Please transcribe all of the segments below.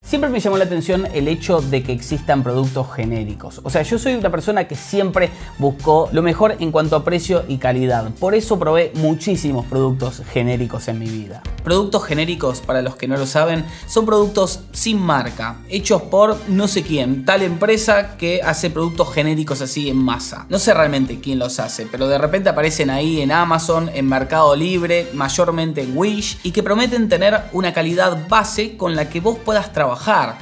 Siempre me llamó la atención el hecho de que existan productos genéricos. O sea, yo soy una persona que siempre buscó lo mejor en cuanto a precio y calidad. Por eso probé muchísimos productos genéricos en mi vida. Productos genéricos, para los que no lo saben, son productos sin marca, hechos por no sé quién, tal empresa que hace productos genéricos así en masa. No sé realmente quién los hace, pero de repente aparecen ahí en Amazon, en Mercado Libre, mayormente en Wish, y que prometen tener una calidad base con la que vos puedas trabajar.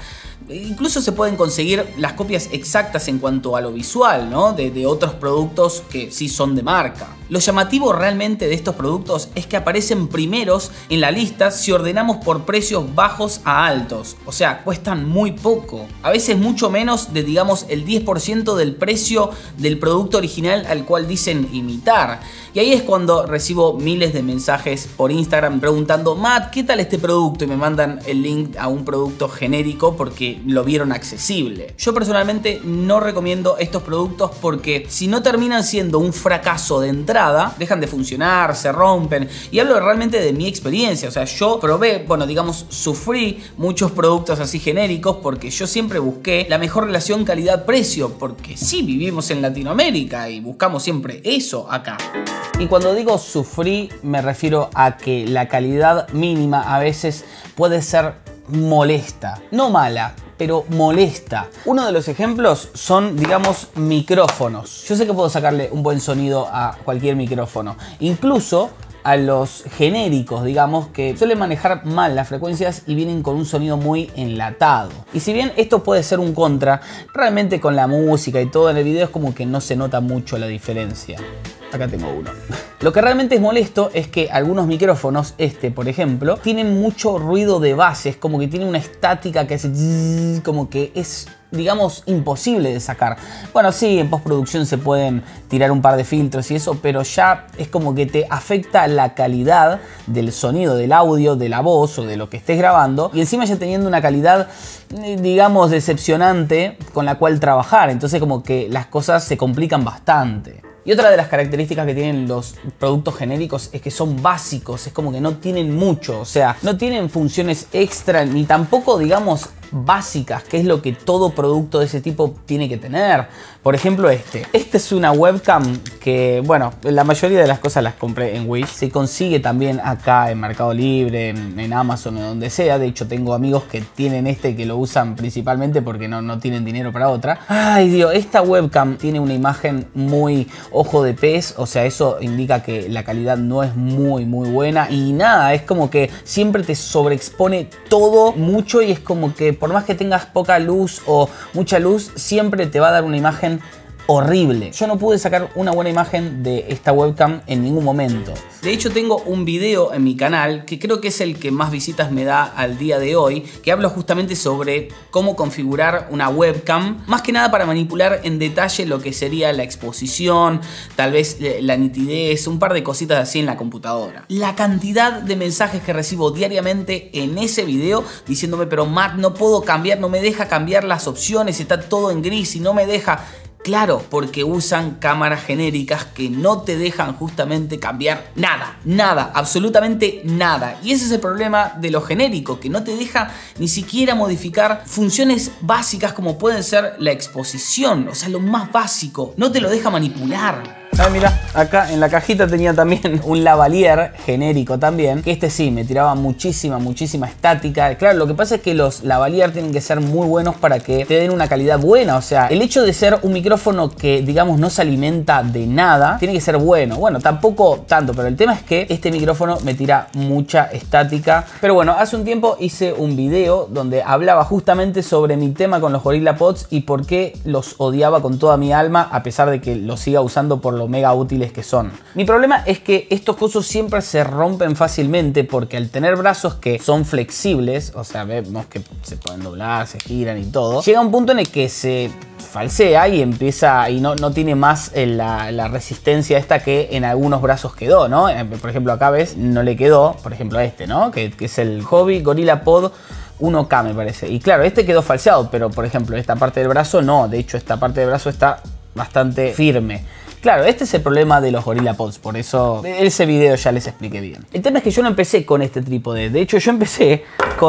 Incluso se pueden conseguir las copias exactas en cuanto a lo visual, ¿no? de otros productos que sí son de marca. Lo llamativo realmente de estos productos es que aparecen primeros en la lista si ordenamos por precios bajos a altos. O sea, cuestan muy poco. A veces mucho menos de, digamos, el 10% del precio del producto original al cual dicen imitar. Y ahí es cuando recibo miles de mensajes por Instagram preguntando: Matt, ¿qué tal este producto? Y me mandan el link a un producto genérico porque lo vieron accesible. Yo personalmente no recomiendo estos productos porque si no terminan siendo un fracaso de entrada, dejan de funcionar, se rompen. Y hablo realmente de mi experiencia. O sea, yo probé, bueno, digamos, sufrí muchos productos así genéricos porque yo siempre busqué la mejor relación calidad-precio, porque sí vivimos en Latinoamérica y buscamos siempre eso acá. Y cuando digo sufrí, me refiero a que la calidad mínima a veces puede ser molesta, no mala, pero molesta. Uno de los ejemplos son, digamos, micrófonos. Yo sé que puedo sacarle un buen sonido a cualquier micrófono, incluso a los genéricos, digamos, que suelen manejar mal las frecuencias y vienen con un sonido muy enlatado. Y si bien esto puede ser un contra, realmente con la música y todo en el video es como que no se nota mucho la diferencia. Acá tengo uno. Lo que realmente es molesto es que algunos micrófonos, por ejemplo, tienen mucho ruido de bases, como que tiene una estática que hace zzz, como que es, digamos, imposible de sacar. Bueno, sí, en postproducción se pueden tirar un par de filtros y eso, pero ya es como que te afecta la calidad del sonido, del audio, de la voz o de lo que estés grabando, y encima ya teniendo una calidad, digamos, decepcionante con la cual trabajar. Entonces como que las cosas se complican bastante. Y otra de las características que tienen los productos genéricos es que son básicos, es como que no tienen mucho, o sea, no tienen funciones extra ni tampoco, digamos, básicas, que es lo que todo producto de ese tipo tiene que tener. Por ejemplo, este es una webcam que, bueno, la mayoría de las cosas las compré en Wish. Se consigue también acá en Mercado Libre, en Amazon o donde sea. De hecho, tengo amigos que tienen que lo usan principalmente porque no tienen dinero para otra. Ay, Dios, esta webcam tiene una imagen muy ojo de pez, o sea, eso indica que la calidad no es muy buena y nada, es como que siempre te sobreexpone todo mucho y es como que por más que tengas poca luz o mucha luz, siempre te va a dar una imagen horrible. Yo no pude sacar una buena imagen de esta webcam en ningún momento. De hecho, tengo un video en mi canal que creo que es el que más visitas me da al día de hoy, que hablo justamente sobre cómo configurar una webcam, más que nada para manipular en detalle lo que sería la exposición, tal vez la nitidez, un par de cositas así en la computadora. La cantidad de mensajes que recibo diariamente en ese video diciéndome: pero Matt, no puedo cambiar, no me deja cambiar las opciones, está todo en gris y no me deja. Claro, porque usan cámaras genéricas que no te dejan justamente cambiar nada, absolutamente nada. Y ese es el problema de lo genérico, que no te deja ni siquiera modificar funciones básicas como pueden ser la exposición, o sea, lo más básico, no te lo deja manipular. Ah, mira, acá en la cajita tenía también un lavalier genérico también, que sí me tiraba muchísima estática. Claro, lo que pasa es que los lavalier tienen que ser muy buenos para que te den una calidad buena. O sea, el hecho de ser un micrófono que, digamos, no se alimenta de nada, tiene que ser bueno. Bueno, tampoco tanto, pero el tema es que este micrófono me tira mucha estática. Pero bueno, hace un tiempo hice un video donde hablaba justamente sobre mi tema con los GorillaPods y por qué los odiaba con toda mi alma, a pesar de que los siga usando por lo mega útiles que son. Mi problema es que estos cosos siempre se rompen fácilmente porque al tener brazos que son flexibles, o sea, vemos que se pueden doblar, se giran y todo, llega un punto en el que se falsea y empieza y no tiene más la resistencia esta que en algunos brazos quedó, ¿no? Por ejemplo, acá ves, no le quedó, por ejemplo, a ¿no? Que es el Hobby GorillaPod 1K, me parece. Y claro, quedó falseado, pero por ejemplo, esta parte del brazo no. De hecho, esta parte del brazo está bastante firme. Claro, este es el problema de los GorillaPods, por eso ese video ya les expliqué bien. El tema es que yo no empecé con este trípode, de hecho yo empecé con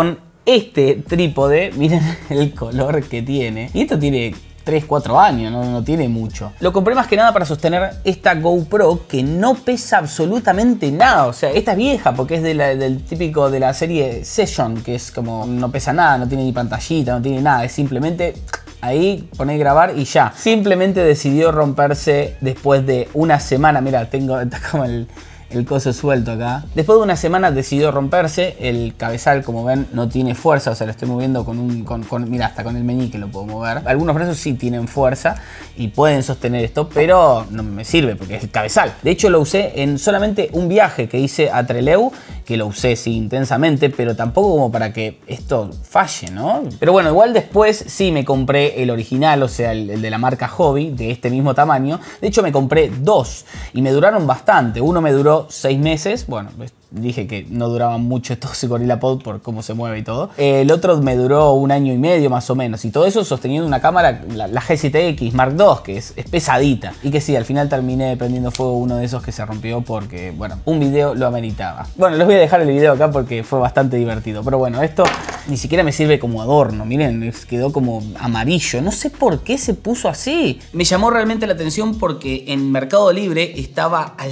este trípode, miren el color que tiene. Y esto tiene 3, 4 años, no tiene mucho. Lo compré más que nada para sostener esta GoPro que no pesa absolutamente nada. O sea, esta es vieja porque es del típico de la serie Session, que es como no pesa nada, no tiene ni pantallita, no tiene nada. Es simplemente ahí poner grabar y ya. Simplemente decidió romperse después de una semana. Mira, está como el coso suelto acá. Después de una semana decidió romperse. El cabezal, como ven, no tiene fuerza. O sea, lo estoy moviendo mira, hasta con el meñique lo puedo mover. Algunos brazos sí tienen fuerza y pueden sostener esto, pero no me sirve porque es el cabezal. De hecho, lo usé en solamente un viaje que hice a Trelew, que lo usé sí intensamente, pero tampoco como para que esto falle, ¿no? Pero bueno, igual después sí me compré el original, o sea, el de la marca Hobby, de este mismo tamaño. De hecho, me compré 2 y me duraron bastante. Uno me duró 6 meses, bueno, dije que no duraban mucho estos GorillaPod por cómo se mueve y todo. El otro me duró 1 año y medio más o menos, y todo eso sosteniendo una cámara, la G7X Mark II, que es pesadita. Y que sí, al final terminé prendiendo fuego uno de esos que se rompió porque, bueno, un video lo ameritaba. Bueno, les voy a dejar el video acá porque fue bastante divertido. Pero bueno, esto ni siquiera me sirve como adorno, miren, quedó como amarillo. No sé por qué se puso así. Me llamó realmente la atención porque en Mercado Libre estaba al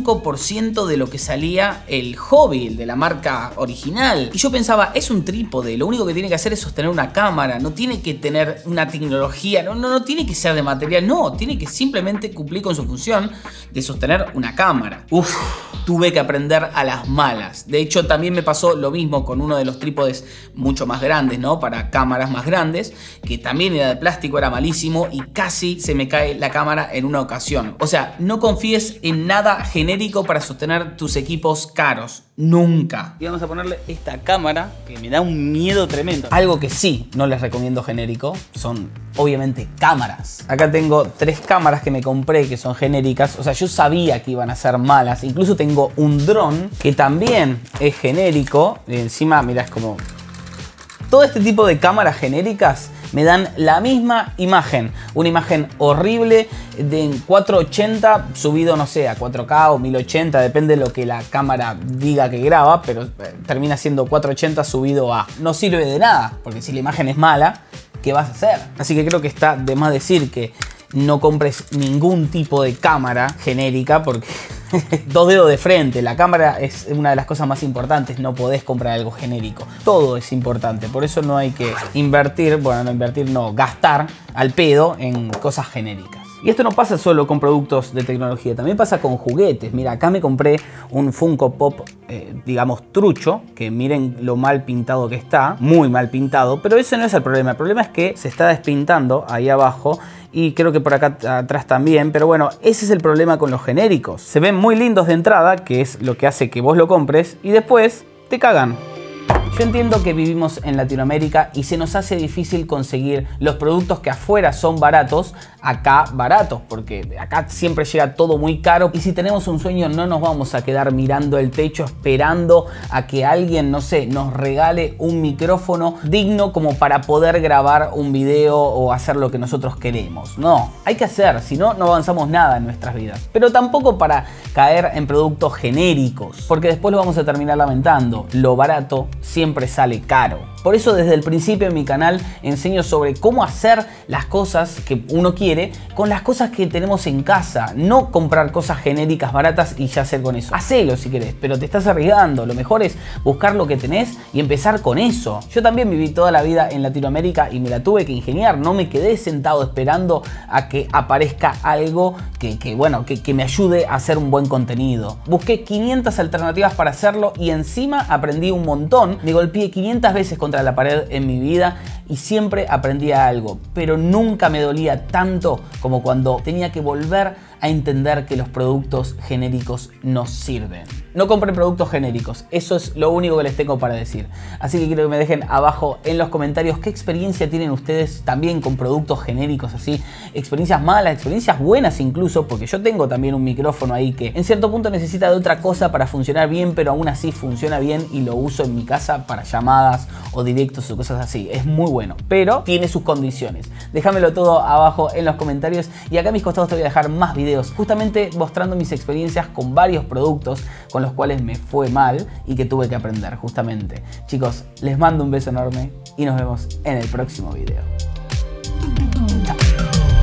5% de lo que salía el Hobby, el de la marca original. Y yo pensaba, es un trípode, lo único que tiene que hacer es sostener una cámara, no tiene que tener una tecnología, no tiene que ser de material, no, tiene que simplemente cumplir con su función de sostener una cámara. Uf, tuve que aprender a las malas. De hecho, también me pasó lo mismo con uno de los trípodes mucho más grandes, ¿no? Para cámaras más grandes, que también era de plástico, era malísimo y casi se me cae la cámara en una ocasión. O sea, no confíes en nada genérico para sostener tus equipos caros. Nunca. Y vamos a ponerle esta cámara que me da un miedo tremendo. Algo que sí no les recomiendo genérico son obviamente cámaras. Acá tengo 3 cámaras que me compré que son genéricas. O sea, yo sabía que iban a ser malas. Incluso tengo un dron que también es genérico. Y encima, mirá, es como... Todo este tipo de cámaras genéricas me dan la misma imagen. Una imagen horrible de 480 subido, no sé, a 4K o 1080. Depende de lo que la cámara diga que graba, pero termina siendo 480 subido a... No sirve de nada, porque si la imagen es mala, ¿qué vas a hacer? Así que creo que está de más decir que no compres ningún tipo de cámara genérica porque... 2 dedos de frente, la cámara es una de las cosas más importantes, no podés comprar algo genérico, todo es importante, por eso no hay que invertir, bueno, no invertir, no, gastar al pedo en cosas genéricas. Y esto no pasa solo con productos de tecnología, también pasa con juguetes. Mira, acá me compré un Funko Pop, digamos, trucho, que miren lo mal pintado que está, muy mal pintado, pero ese no es el problema es que se está despintando ahí abajo y creo que por acá atrás también, pero bueno, ese es el problema con los genéricos. Se ven muy lindos de entrada, que es lo que hace que vos lo compres, y después te cagan. Yo entiendo que vivimos en Latinoamérica y se nos hace difícil conseguir los productos que afuera son baratos, acá baratos, porque acá siempre llega todo muy caro y si tenemos un sueño no nos vamos a quedar mirando el techo esperando a que alguien, no sé, nos regale un micrófono digno como para poder grabar un video o hacer lo que nosotros queremos. No, hay que hacer, si no, no avanzamos nada en nuestras vidas. Pero tampoco para caer en productos genéricos, porque después lo vamos a terminar lamentando. Lo barato siempre sale caro. Por eso desde el principio en mi canal enseño sobre cómo hacer las cosas que uno quiere con las cosas que tenemos en casa. No comprar cosas genéricas baratas y ya hacer con eso. Hacelo si querés, pero te estás arriesgando. Lo mejor es buscar lo que tenés y empezar con eso. Yo también viví toda la vida en Latinoamérica y me la tuve que ingeniar. No me quedé sentado esperando a que aparezca algo que me ayude a hacer un buen contenido. Busqué 500 alternativas para hacerlo y encima aprendí un montón. Me golpeé 500 veces contra la pared en mi vida y siempre aprendía algo, pero nunca me dolía tanto como cuando tenía que volver a entender que los productos genéricos no sirven. No compren productos genéricos, eso es lo único que les tengo para decir. Así que quiero que me dejen abajo en los comentarios qué experiencia tienen ustedes también con productos genéricos así. Experiencias malas, experiencias buenas incluso, porque yo tengo también un micrófono ahí que en cierto punto necesita de otra cosa para funcionar bien, pero aún así funciona bien y lo uso en mi casa para llamadas o directos o cosas así. Es muy bueno, pero tiene sus condiciones. Déjamelo todo abajo en los comentarios y acá a mis costados te voy a dejar más videos videos justamente mostrando mis experiencias con varios productos con los cuales me fue mal y que tuve que aprender justamente. Chicos, les mando un beso enorme y nos vemos en el próximo video.